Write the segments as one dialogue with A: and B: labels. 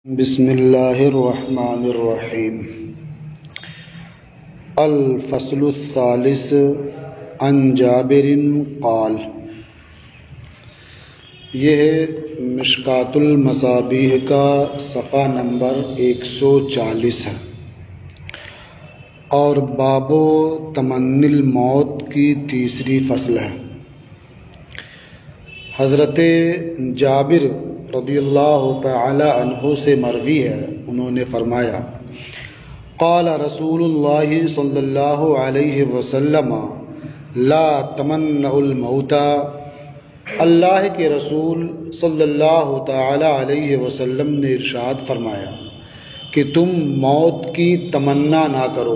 A: بسم اللہ الرحمن الرحیم۔ الفصل الثالث عن جابر قال، یہ مشکات المصابیح کا صفحہ نمبر 140 ہے اور باب تمنی الموت کی تیسری فصل ہے۔ حضرت جابر رضی اللہ تعالی عنہ سے مروی ہے، انہوں نے فرمایا قال رسول اللہ صلی اللہ علیہ وسلم لا تمنعوا الموت، اللہ کے رسول صلی اللہ تعالی علیہ وسلم نے ارشاد فرمایا کہ تم موت کی تمنا نہ کرو،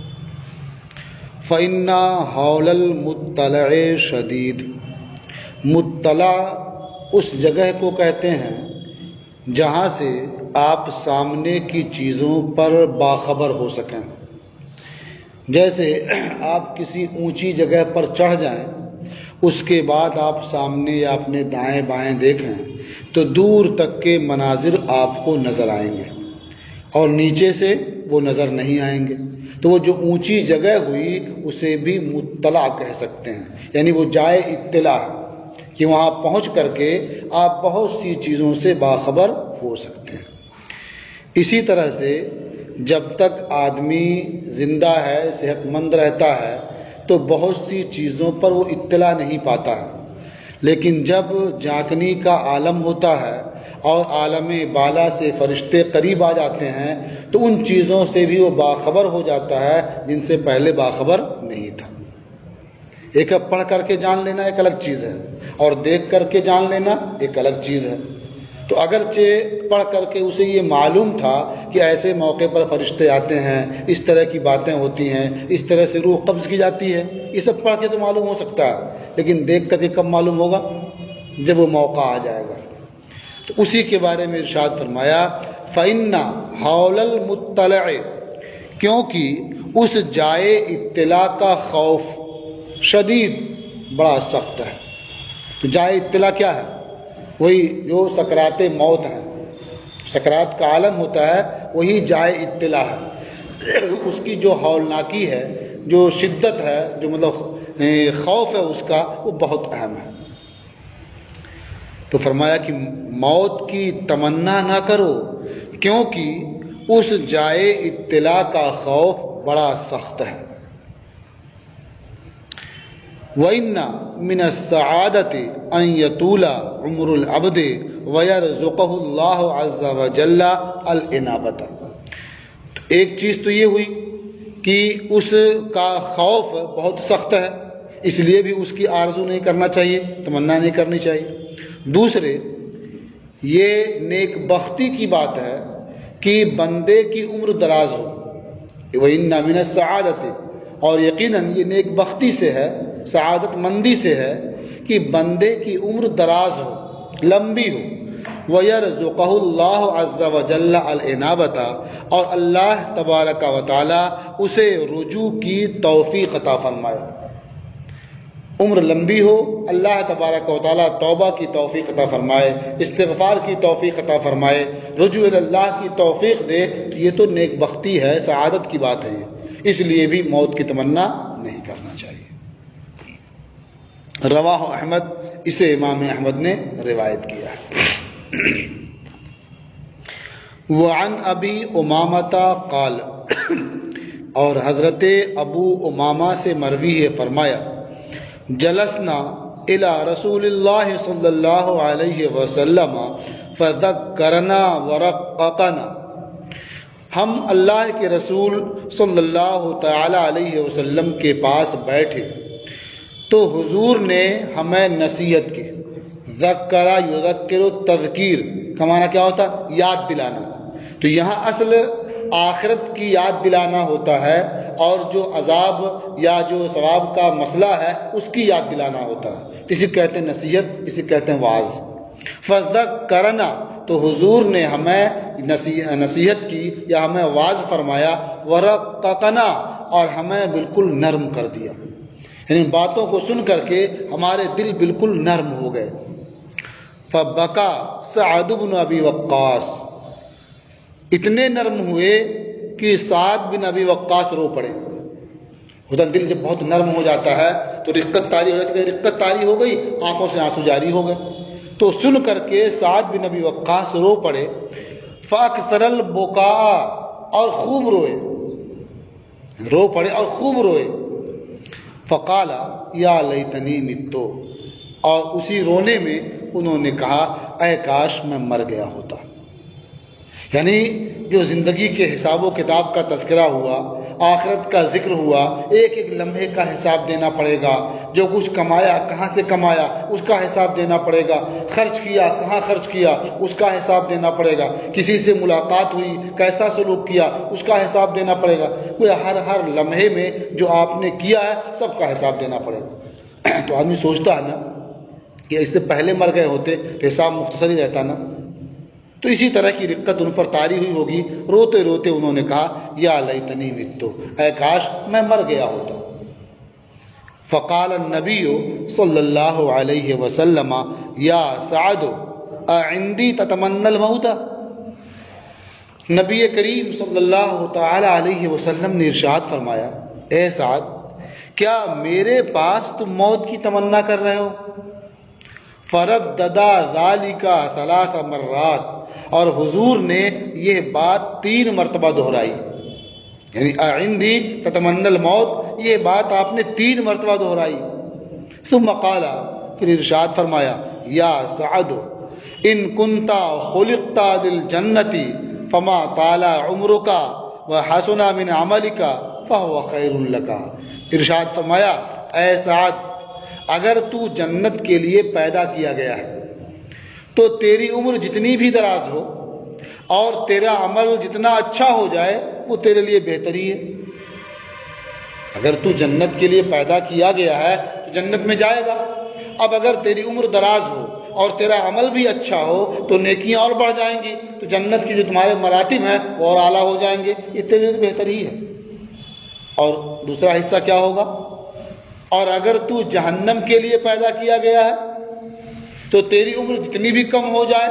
A: فَإِنَّ حَوْلَ الْمُطَّلَعِ شَدِيدٌ، مطلع اس جگہ کو کہتے ہیں جہاں سے آپ سامنے کی چیزوں پر باخبر ہو سکیں۔ جیسے آپ کسی اونچی جگہ پر چڑھ جائیں، اس کے بعد آپ سامنے یا اپنے دائیں بائیں دیکھیں تو دور تک کے مناظر آپ کو نظر آئیں گے اور نیچے سے وہ نظر نہیں آئیں گے، تو وہ جو اونچی جگہ ہوئی اسے بھی مطلع کہہ سکتے ہیں، یعنی وہ جائے اطلاع ہے کہ وہاں پہنچ کر کے آپ بہت سی چیزوں سے باخبر ہو سکتے ہیں۔ اسی طرح سے جب تک آدمی زندہ ہے، صحت مند رہتا ہے، تو بہت سی چیزوں پر وہ اطلاع نہیں پاتا ہے، لیکن جب جاگنی کا عالم ہوتا ہے اور عالم بالا سے فرشتے قریب آ جاتے ہیں تو ان چیزوں سے بھی وہ باخبر ہو جاتا ہے جن سے پہلے باخبر نہیں تھا۔ ایک اب پڑھ کر کے جان لینا ایک الگ چیز ہے اور دیکھ کر کے جان لینا ایک الگ چیز ہے۔ تو اگرچہ پڑھ کر کے اسے یہ معلوم تھا کہ ایسے موقع پر فرشتے آتے ہیں، اس طرح کی باتیں ہوتی ہیں، اس طرح سے روح قبض کی جاتی ہے، یہ سب پڑھ کے تو معلوم ہو سکتا ہے، لیکن دیکھ کر کے کب معلوم ہوگا؟ جب وہ موقع آ جائے گا۔ تو اسی کے بارے میں ارشاد فرمایا فَإِنَّ حَوْلَ الْمُطَّلَعِ، کیونکہ اس جائے اطلاع کا خوف شدید بڑا سخت ہے۔ تو جائے اطلاع کیا ہے؟ وہی جو سکرات موت ہیں، سکرات کا عالم ہوتا ہے، وہی جائے اطلاع ہے۔ اس کی جو ہولناکی ہے، جو شدت ہے، جو خوف ہے اس کا، وہ بہت اہم ہے۔ تو فرمایا کہ موت کی تمنا نہ کرو کیونکہ اس جائے اطلاع کا خوف بڑا سخت ہے۔ وَإِنَّ مِنَ السَّعَادَةِ أَن يَطُولَ عُمُرُ الْعَبْدِ وَيَرْزُقَهُ اللَّهُ عَزَّ وَجَلَّ الْإِنَابَةَ۔ تو ایک چیز تو یہ ہوئی کہ اس کا خوف بہت سخت ہے، اس لیے بھی اس کی آرزو نہیں کرنا چاہیے، تمنا نہیں کرنی چاہیے۔ دوسرے، یہ نیک بختی کی بات ہے کہ بندے کی عمر دراز ہو۔ وَإِنَّ مِنَ السَّعَادَةِ، اور یقیناً یہ نیک بختی سے ہے، سعادت مندی سے ہے کہ بندے کی عمر دراز ہو، لمبی ہو۔ وَيَرْزُقَهُ اللَّهُ عَزَّ وَجَلَّ الْإِنَابَةَ، اور اللہ تبارک و تعالی اسے رجوع کی توفیق عطا فرمائے۔ عمر لمبی ہو، اللہ تبارک و تعالی توبہ کی توفیق عطا فرمائے، استغفار کی توفیق عطا فرمائے، رجوع اللہ کی توفیق دے، تو یہ تو نیک بختی ہے، سعادت کی بات ہے یہ، اس لیے بھی موت کی تمنا نہیں کرنا چاہیے۔ رواہ احمد، اسے امام احمد نے روایت کیا ہے۔ وعن ابی امامہ قال، اور حضرت ابو امامہ سے مروی ہے، فرمایا جلسنا الی رسول اللہ صلی اللہ علیہ وسلم فذکرنا ورققنا، ہم اللہ کے رسول صلی اللہ تعالی علیہ وسلم کے پاس بیٹھے تو حضور نے ہمیں نصیحت کی۔ ذکرہ یذکر، تذکیر کا معنی کیا ہوتا ہے؟ یاد دلانا۔ تو یہاں اصل آخرت کی یاد دلانا ہوتا ہے، اور جو عذاب یا جو ثواب کا مسئلہ ہے اس کی یاد دلانا ہوتا ہے۔ اسے کہتے ہیں نصیحت، اسے کہتے ہیں واعظ۔ فذکرنا، تو حضور نے ہمیں نصیحت کی یا ہمیں واعظ فرمایا، ورققنا، اور ہمیں بالکل نرم کر دیا، یعنی باتوں کو سن کر کے ہمارے دل بالکل نرم ہو گئے۔ فبکا سعد بن ابی وقاص، اتنے نرم ہوئے کہ سعد بن ابی وقاص رو پڑے. خدا دل جب بہت نرم ہو جاتا ہے تو رقت طاری ہو جاتی ہے. رقت طاری ہو گئی, آنکھوں سے آنسو جاری ہو گئے. تو سن کر کے سعد بن ابی وقاص رو پڑے. فاکثر البکاء, اور خوب روئے, رو پڑے اور خوب روئے. فقال یا لیتنی متو, اور اسی رونے میں انہوں نے کہا اے کاش میں مر گیا ہوتا. یعنی جو زندگی کے حساب و کتاب کا تذکرہ ہوا, آخرت کا ذکر ہوا, ایک ایک لمحے کا حساب دینا پڑے گا. جو کچھ کمایا کہاں سے کمایا اس کا حساب دینا پڑے گا. خرچ کیا کہاں خرچ کیا اس کا حساب دینا پڑے گا. کسی سے ملاقات ہوئی کیسا سلوک کیا اس کا حساب دینا پڑے گا. ہر لمحے میں جو آپ نے کیا ہے سب کا حساب دینا پڑے گا. تو آدمی سوچتا ہے نا کہ اس سے پہلے مر گئے ہوتے تو حساب مختصر ہی رہتا نا. تو اسی طرح کی رقت ان پر طاری ہوئی ہوگی. روتے روتے انہوں نے کہا یا لیتنی متو, اے کاش میں مر گیا ہوتا. فقال النبی صلی اللہ علیہ وسلم یا سعد اعندی تتمنى الموت. نبی کریم صلی اللہ تعالی علیہ وسلم نے ارشاد فرمایا, اے سعد کیا میرے پاس تم موت کی تمنا کر رہے ہو؟ فرددا ذالک 3 مرات, اور حضور نے یہ بات 3 مرتبہ دہرائی. یعنی عندی تتمنى الموت, یہ بات آپ نے 3 مرتبہ دہرائی. ثم قال, پھر ارشاد فرمایا یا سعد ان كنت خلقت للجنة فما طال عمرك وحسن من عملك فهو خير لك. ارشاد فرمایا اے سعد, اگر تو جنت کے لیے پیدا کیا گیا ہے تو تیری عمر جتنی بھی دراز ہو اور تیرا عمل جتنا اچھا ہو جائے وہ تیرے لیے بہتر ہی ہے. اگر تو جنت کے لیے پیدا کیا گیا ہے تو جنت میں جائے گا. اب اگر تیری عمر دراز ہو اور تیرا عمل بھی اچھا ہو تو نیکیاں اور بڑھ جائیں گی, تو جنت کی جو تمہارے مراتب ہیں وہ اور اعلیٰ ہو جائیں گے. یہ تیرے لیے بہتر ہی ہے. اور دوسرا حصہ کیا ہوگا, اور اگر تو جہنم کے لیے پیدا کیا گیا ہے تو تیری عمر جتنی بھی کم ہو جائے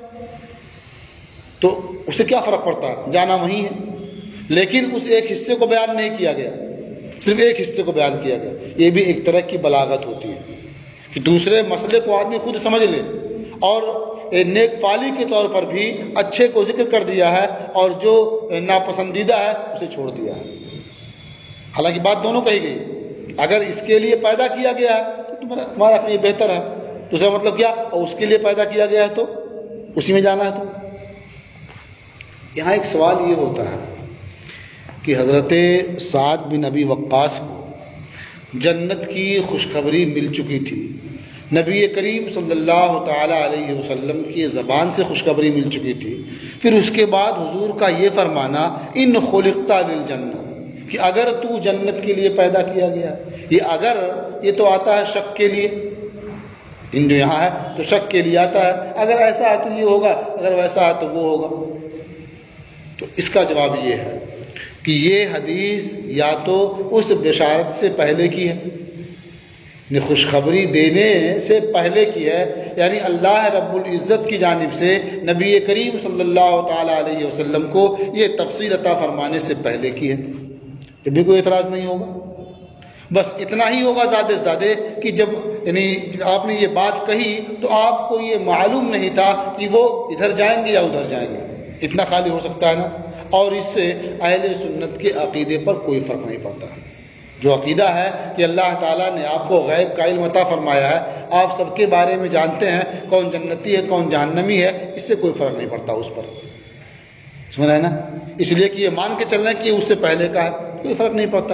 A: تو اسے کیا فرق پڑتا ہے, جانا وہیں ہے. لیکن اس ایک حصے کو بیان نہیں کیا گیا, صرف ایک حصے کو بیان کیا گیا. یہ بھی ایک طرح کی بلاغت ہوتی ہے کہ دوسرے مسئلے کو آدمی خود سمجھ لے, اور نیک فالی کے طور پر بھی اچھے کو ذکر کر دیا ہے اور جو ناپسندیدہ ہے اسے چھوڑ دیا ہے. حالانکہ بات دونوں کہی گئی. اگر اس کے لیے پیدا کیا گیا ہے تو تمہارا اپنے بہتر ہے. دوسرا مطلب کیا, اور اس کے لیے پیدا کیا گیا ہے تو اسی میں جانا ہے. تو یہاں ایک سوال یہ ہوتا ہے کہ حضرت سعد بن ابی وقاص کو جنت کی خوشخبری مل چکی تھی. نبی کریم صلی اللہ تعالی علیہ وسلم کی زبان سے خوشخبری مل چکی تھی. پھر اس کے بعد حضور کا یہ فرمانا ان خلقت للجنہ, کہ اگر تو جنت کے لیے پیدا کیا گیا. یہ اگر, یہ تو آتا ہے شک کے لیے. ان جو یہاں ہے تو شک کے لیے آتا ہے, اگر ایسا ہے تو یہ ہوگا, اگر ویسا ہے تو وہ ہوگا. تو اس کا جواب یہ ہے کہ یہ حدیث یا تو اس بشارت سے پہلے کی ہے, یعنی خوشخبری دینے سے پہلے کی ہے, یعنی اللہ رب العزت کی جانب سے نبی کریم صلی اللہ تعالی علیہ وسلم کو یہ تفصیل عطا فرمانے سے پہلے کی ہے. پھر بھی کوئی اعتراض نہیں ہوگا. بس اتنا ہی ہوگا زیادہ سے زیادہ کہ جب یعنی آپ نے یہ بات کہی تو آپ کو یہ معلوم نہیں تھا کہ وہ ادھر جائیں گے یا ادھر جائیں گے. اتنا خالی ہو سکتا ہے نا. اور اس سے اہل سنت کے عقیدے پر کوئی فرق نہیں پڑتا. جو عقیدہ ہے کہ اللہ تعالیٰ نے آپ کو غیب کا علم عطا فرمایا ہے, آپ سب کے بارے میں جانتے ہیں, کون جنتی ہے کون جہنمی ہے, اس سے کوئی فرق نہیں پڑتا اس پر. سمجھ رہے ہیں نا. اس لیے کہ یہ مان کے چلنا کہ اس سے پہلے کا ہے, کوئی فرق نہیں پڑتا.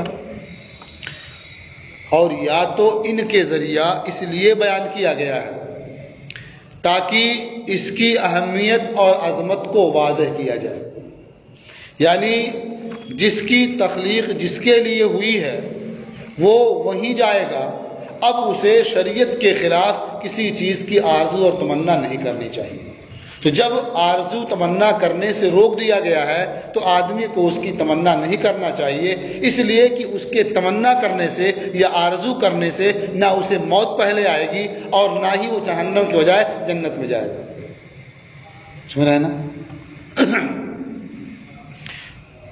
A: اور یا تو ان کے ذریعہ اس لیے بیان کیا گیا ہے تاکہ اس کی اہمیت اور عظمت کو واضح کیا جائے. یعنی جس کی تخلیق جس کے لیے ہوئی ہے وہ وہیں جائے گا. اب اسے شریعت کے خلاف کسی چیز کی آرزو اور تمنا نہیں کرنی چاہیے. تو جب آرزو تمنا کرنے سے روک دیا گیا ہے تو آدمی کو اس کی تمنا نہیں کرنا چاہیے, اس لیے کہ اس کے تمنا کرنے سے یا آرزو کرنے سے نہ اسے موت پہلے آئے گی اور نہ ہی وہ جہنم کی بجائے جنت میں جائے گا. سمجھ رہے ہیں نا.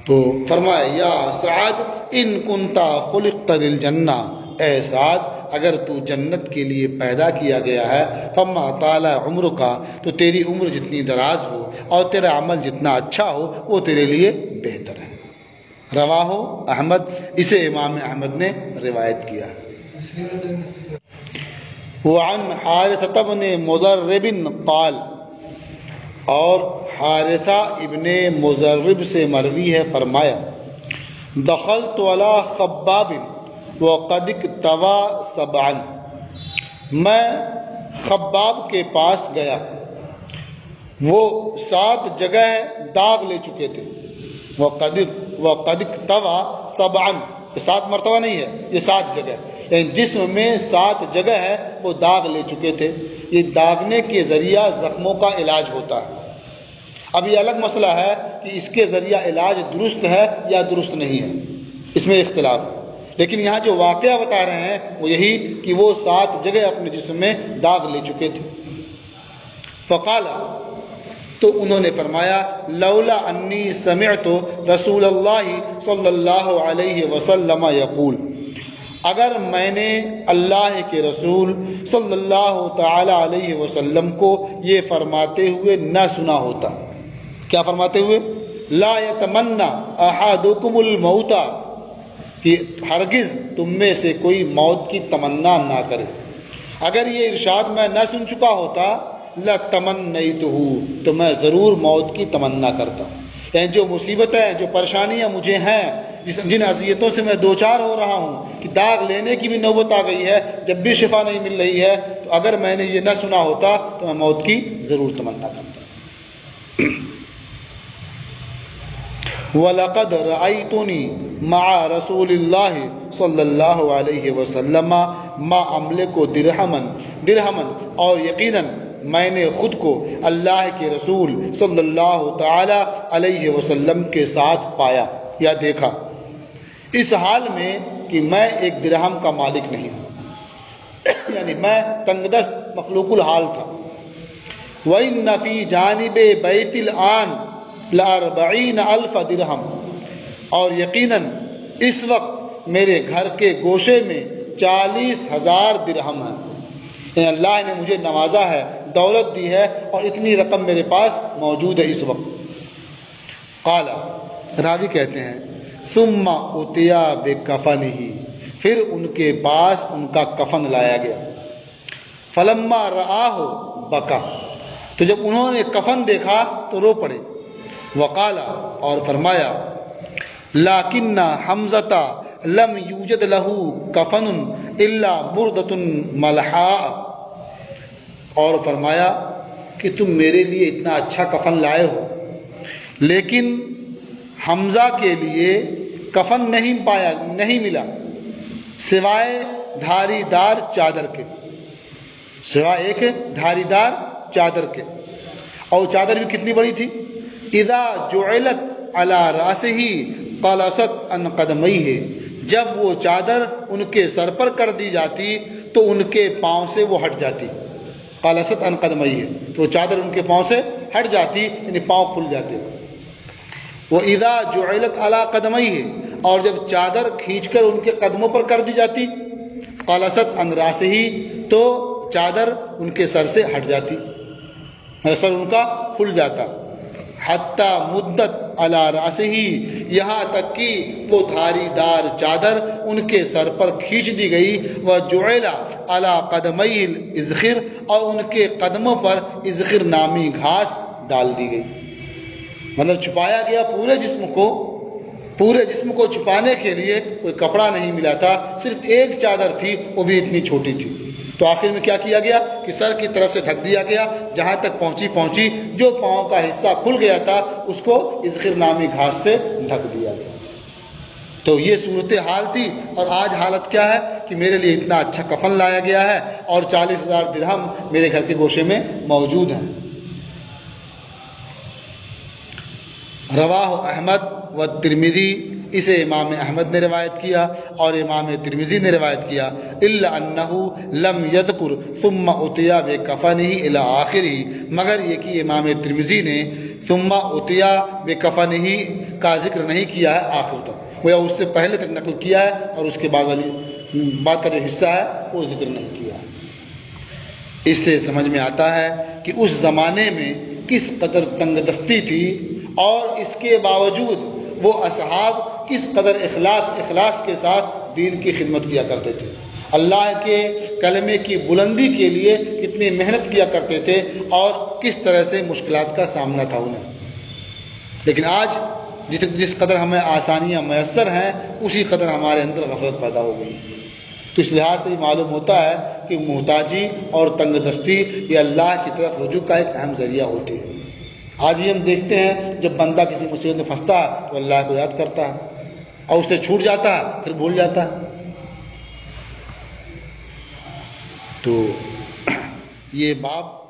A: تو فرمایا یا سعد ان کنتا خلقت للجنہ، اے سعد اگر تو جنت کے لیے پیدا کیا گیا ہے، فما طال عمرک، تو تیری عمر جتنی دراز ہو اور تیرا عمل جتنا اچھا ہو وہ تیرے لیے بہتر ہے۔ رواہ احمد، اسے امام احمد نے روایت کیا۔ وعن حارثۃ بن مضرب قال، اور حارثہ ابن مضرب سے مروی ہے، فرمایا دخلت علی خباب وقد اکتوى سبعا، میں خباب کے پاس گیا، وہ 7 جگہ داغ لے چکے تھے۔ وقد اکتوى سبعا، 7 مرتبہ نہیں ہے، یہ 7 جگہ، یعنی جسم میں 7 جگہ ہے وہ داغ لے چکے تھے۔ یہ داغنے کے ذریعہ زخموں کا علاج ہوتا ہے۔ اب یہ الگ مسئلہ ہے کہ اس کے ذریعہ علاج درست ہے یا درست نہیں ہے، اس میں اختلاف ہے، لیکن یہاں جو واقعہ بتا رہے ہیں وہ یہی کہ وہ 7 جگہ اپنے جسم میں داغ لے چکے تھے۔ فقال، تو انہوں نے فرمایا لولا انی سمعت رسول اللہ صلی اللہ علیہ وسلم یقول، اگر میں نے اللہ کے رسول صلی اللہ تعالی علیہ وسلم کو یہ فرماتے ہوئے نہ سنا ہوتا۔ کیا فرماتے ہوئے؟ لا یتمنی احدکم الموت، کہ ہرگز تم میں سے کوئی موت کی تمنا نہ کرے۔ اگر یہ ارشاد میں نہ سن چکا ہوتا لتمنیتہ، تو میں ضرور موت کی تمنا کرتا۔ یعنی جو مصیبتیں، جو پریشانیاں مجھے ہیں، جن اذیتوں سے میں دوچار ہو رہا ہوں کہ داغ لینے کی بھی نوبت آ گئی ہے، جب بھی شفا نہیں مل رہی ہے، تو اگر میں نے یہ نہ سنا ہوتا تو میں موت کی ضرور تمنا کرتا۔ وَلَقَدْ رَأَيْتُنِي مَعَ رَسُولِ اللَّهِ صلی اللہ علیہ وسلم مَا أَمْلِكُ دِرْهَمًا، اور یقیناً میں نے خود کو اللہ کے رسول صلی اللہ تعالی علیہ وسلم کے ساتھ پایا یا دیکھا، اس حال میں کہ میں ایک درہم کا مالک نہیں ہوں، یعنی میں تنگ دست مخلوق الحال تھا۔ وَإِنَّ فِي جَانِبِ بَيْتِ الْآنِ ل40,000 درہم، اور یقیناً اس وقت میرے گھر کے گوشے میں 40,000 درہم ہیں، یعنی اللہ نے مجھے نوازا ہے، دولت دی ہے، اور اتنی رقم میرے پاس موجود ہے اس وقت۔ قال، راوی کہتے ہیں ثم اتیا بکفنہ، پھر ان کے پاس ان کا کفن لایا گیا۔ فلما رآہ بکا، تو جب انہوں نے کفن دیکھا تو رو پڑے۔ وقال، اور فرمایا لکن حمزہ لم یوجد لہ کفن الا بردۃ ملحاء، اور فرمایا کہ تم میرے لیے اتنا اچھا کفن لائے ہو، لیکن حمزہ کے لیے کفن نہیں ملا سوائے دھاری دار چادر کے، سوائے ایک دھاری دار چادر کے، اور چادر بھی کتنی بڑی تھی؟ اذا جعلت علی راسہ قلصت عن قدمیہ، جب وہ چادر ان کے سر پر کر دی جاتی تو ان کے پاؤں سے وہ ہٹ جاتی، قلصت عن قدمیہ، تو چادر ان کے پاؤں سے ہٹ جاتی، یعنی پاؤں کھل جاتے۔ وَإِذَا جُعِلَتْ عَلَىٰ قَدَمَيْهِ، اور جب چادر کھینچ کر ان کے قدموں پر کر دی جاتی، قَلَصَتْ عَنْ رَاسِهِ، تو چادر ان کے سر سے ہٹ جاتی، سر ان کا کھل جاتا۔ حَتَّى مُدَّتْ عَلَىٰ رَاسِهِ، یہاں تک کہ وہ دھاری دار چادر ان کے سر پر کھینچ دی گئی۔ وَجُعِلَ عَلَىٰ قَدَمَيْهِ الْإِذْخِرُ، اور ان کے قدموں پر اذخر نامی گھاس ڈال دی گئی، مطلب چھپایا گیا پورے جسم کو چھپانے کے لیے کوئی کپڑا نہیں ملا تھا، صرف ایک چادر تھی، وہ بھی اتنی چھوٹی تھی۔ تو آخر میں کیا کیا گیا کہ سر کی طرف سے ڈھک دیا گیا، جہاں تک پہنچی، جو پاؤں کا حصہ کھل گیا تھا اس کو اذخر نامی گھاس سے ڈھک دیا گیا۔ تو یہ صورتحال تھی، اور آج حالت کیا ہے کہ میرے لیے اتنا اچھا کفن لایا گیا ہے اور 40,000 درہم میرے گھر کے گوشے میں موجود ہیں۔ رواہ احمد و ترمذی، اسے امام احمد نے روایت کیا اور امام ترمذی نے روایت کیا، الا انہ لم یذکر ثم اتیا بکفنہ الی آخرہ، مگر یہ کہ امام ترمذی نے ثم اتیا بے کفنہ کا ذکر نہیں کیا ہے آخر تک، گویا اس سے پہلے تک نقل کیا ہے اور اس کے بعد والی بات کا جو حصہ ہے وہ ذکر نہیں کیا ہے۔ اس سے سمجھ میں آتا ہے کہ اس زمانے میں کس قدر تنگ دستی تھی، اور اس کے باوجود وہ اصحاب کس قدر اخلاص کے ساتھ دین کی خدمت کیا کرتے تھے، اللہ کے کلمے کی بلندی کے لیے کتنی محنت کیا کرتے تھے، اور کس طرح سے مشکلات کا سامنا تھا انہیں۔ لیکن آج جس قدر ہمیں آسانیاں میسر ہیں، اسی قدر ہمارے اندر غفلت پیدا ہو گئی۔ تو اس لحاظ سے معلوم ہوتا ہے کہ محتاجی اور تنگ دستی یہ اللہ کی طرف رجوع کا ایک اہم ذریعہ ہوتی ہے۔ آج بھی ہم دیکھتے ہیں جب بندہ کسی مصیبت میں پھنستا ہے تو اللہ کو یاد کرتا ہے، اور اس سے چھوٹ جاتا ہے پھر بھول جاتا ہے۔ تو یہ باب